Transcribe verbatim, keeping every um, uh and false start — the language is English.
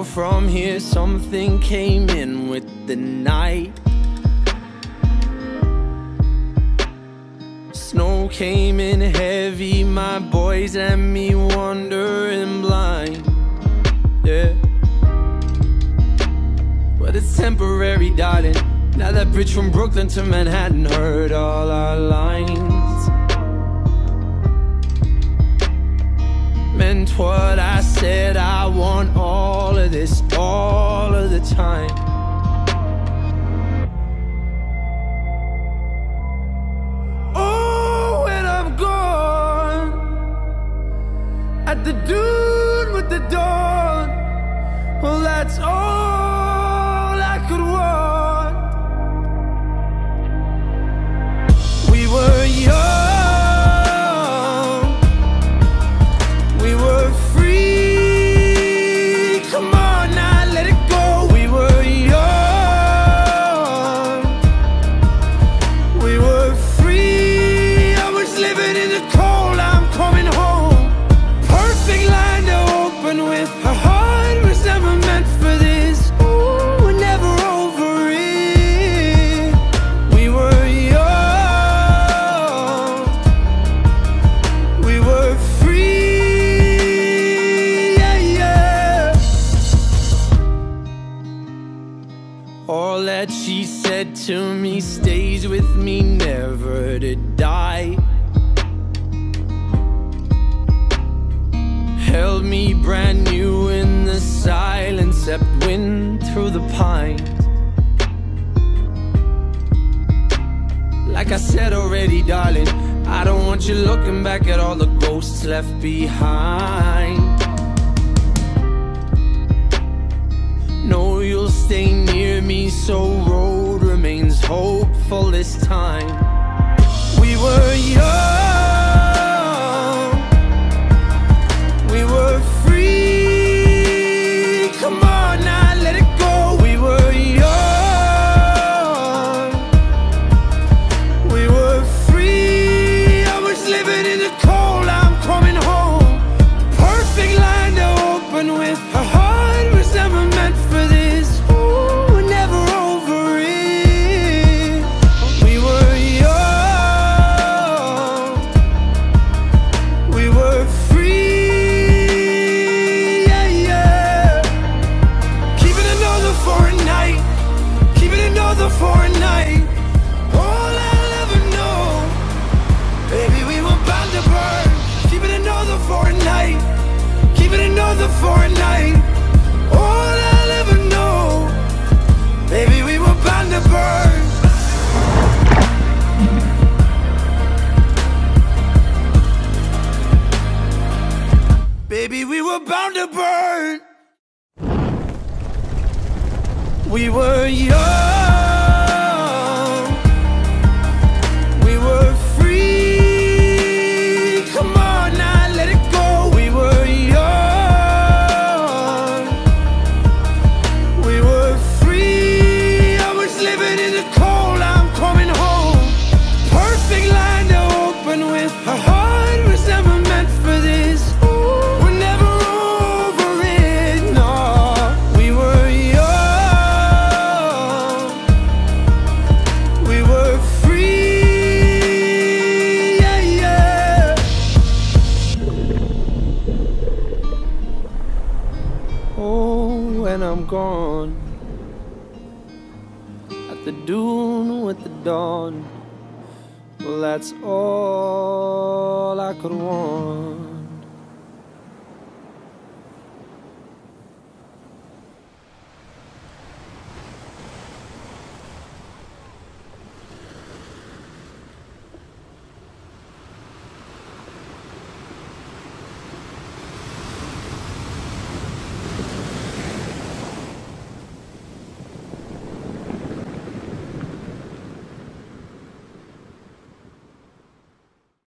from here, something came in with the night. Snow came in heavy, my boys and me wandering blind. Yeah, but it's temporary, darling. Now that bridge from Brooklyn to Manhattan heard all our lines. Meant what I said, I want all of this, all of the time. Oh, when I'm gone, at the dune with the dawn, well, that's all I could want. We were young, all that she said to me stays with me, never to die. Held me brand new in the silence, except wind through the pines. Like I said already, darling, I don't want you looking back at all the ghosts left behind. No, you'll stay near me, so road remains hopeful this time. We were young, we were free. Come on now, let it go. We were young, we were free. I was living in the cold, I'm coming home. Perfect line to open with. Her heart was never meant for this. Ooh, we're never over it. We were young, we were free. Yeah, yeah. Keep it another for a night, keep it another for a night. All I'll ever know, baby, we were bound to burn. Keep it another for a night, keep it another for a night. All I'll ever know, baby, we were bound to burn. Baby, we were bound to burn. We were young, we were free. Come on now, let it go. We were young, we were free. I was living in the cold, I'm coming home. Perfect line to open with. Her heart was never meant for this. Ooh, we're never over it, no. We were young, we were free. Yeah, yeah. Oh, when I'm gone, at the dune with the dawn, well, that's all I could want.